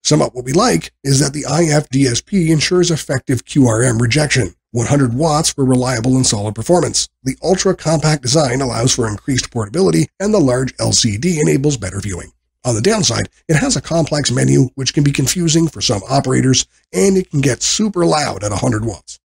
Sum up what we like is that the IFDSP ensures effective QRM rejection, 100 watts for reliable and solid performance. The ultra-compact design allows for increased portability, and the large LCD enables better viewing. On the downside, it has a complex menu which can be confusing for some operators, and it can get super loud at 100 watts.